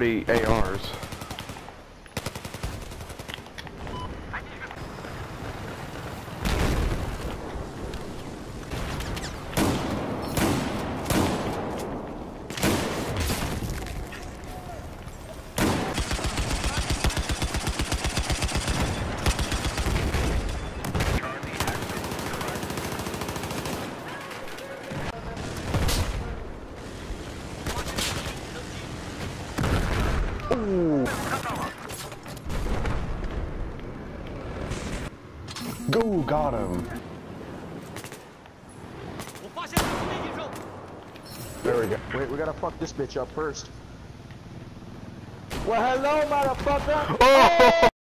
30 ARs. Ooh. Go, got him. There we go. Wait, we gotta fuck this bitch up first. Well, hello, motherfucker! Oh!